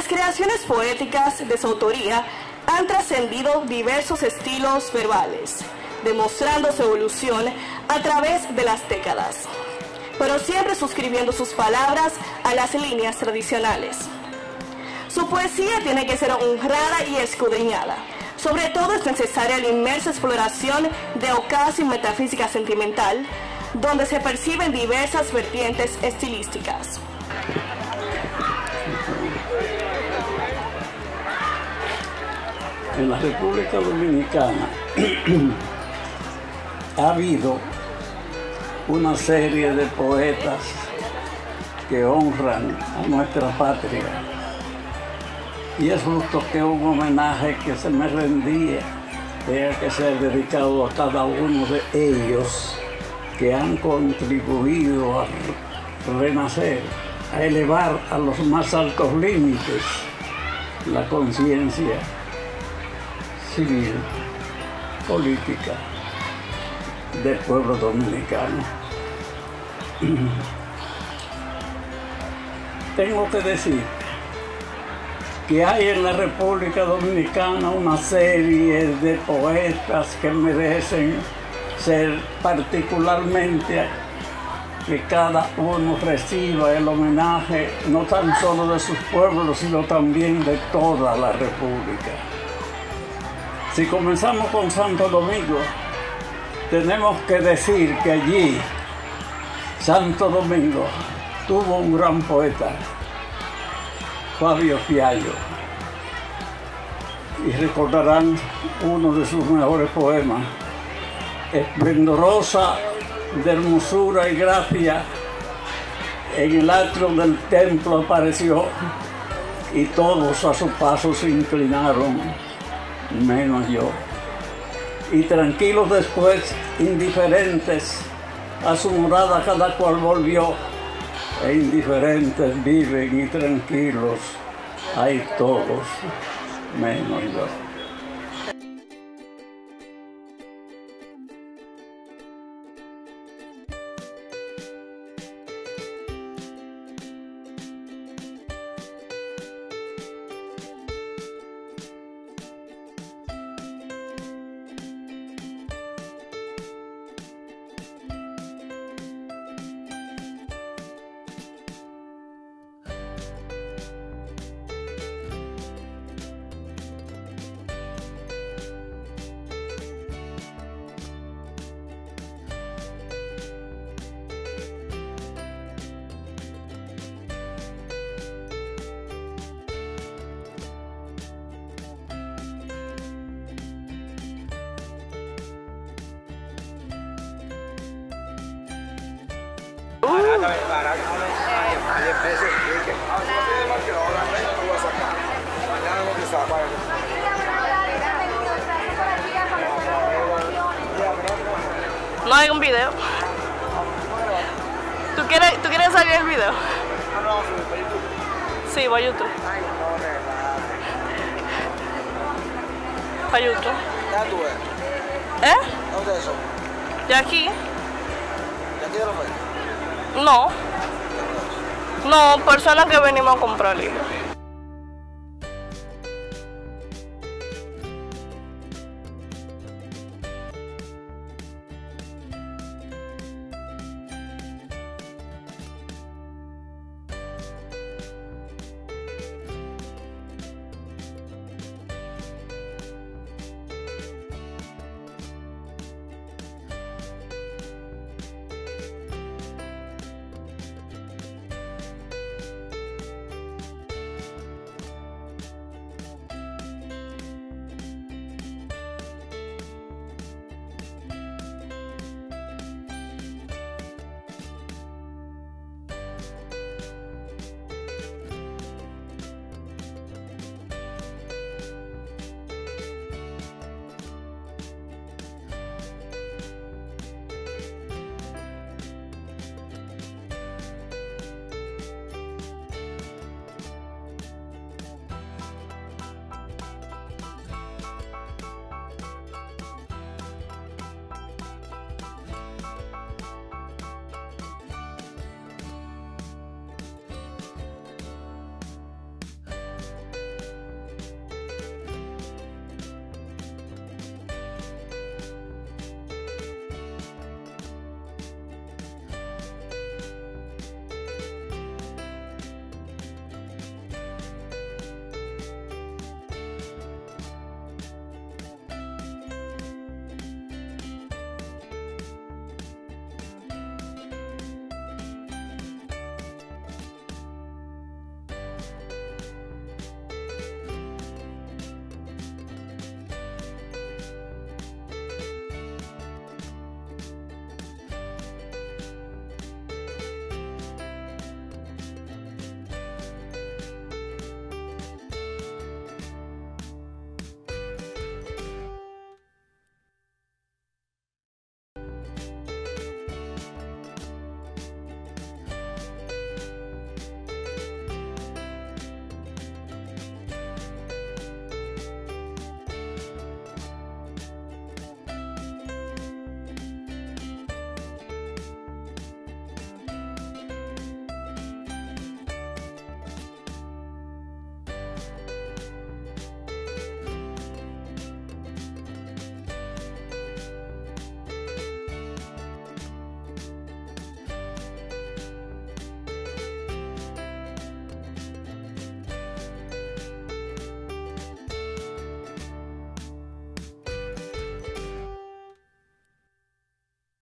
las creaciones poéticas de su autoría han trascendido diversos estilos verbales, demostrando su evolución a través de las décadas, pero siempre suscribiendo sus palabras a las líneas tradicionales. Su poesía tiene que ser honrada y escudriñada. Sobre todo es necesaria la inmersa exploración de ocaso y metafísica sentimental, donde se perciben diversas vertientes estilísticas. En la República Dominicana ha habido una serie de poetas que honran a nuestra patria, y es justo que un homenaje que se me rendía tenga que ser dedicado a cada uno de ellos que han contribuido a renacer, a elevar a los más altos límites la conciencia civil, política del pueblo dominicano. Tengo que decir que hay en la República Dominicana una serie de poetas que merecen ser particularmente que cada uno reciba el homenaje no tan solo de sus pueblos, sino también de toda la República. Si comenzamos con Santo Domingo, tenemos que decir que allí Santo Domingo tuvo un gran poeta, Fabio Fiallo, y recordarán uno de sus mejores poemas, esplendorosa de hermosura y gracia, en el atrio del templo apareció, y todos a su paso se inclinaron, menos yo. Y tranquilos después, indiferentes, a su morada cada cual volvió, e indiferentes viven y tranquilos hay todos, menos yo. No hay un video. ¿Tú quieres salir en el video? Sí, voy a YouTube. Para YouTube. ¿Ya tú ves? ¿Dónde es eso? ¿De aquí? ¿De aquí de los medios? No. No, personas que venimos a comprar libros.